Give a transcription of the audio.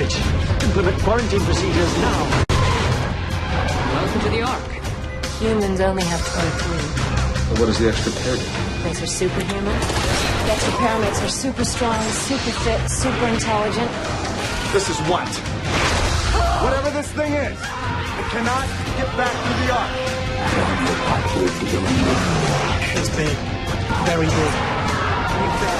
it. Implement quarantine procedures now. Welcome to the Ark. Humans only have 23. Well, what does the extra pair do? Makes her superhuman. The extra pair makes her super strong, super fit, super intelligent. This is what? Whatever this thing is, it cannot get back to the Ark. It's big. Very big.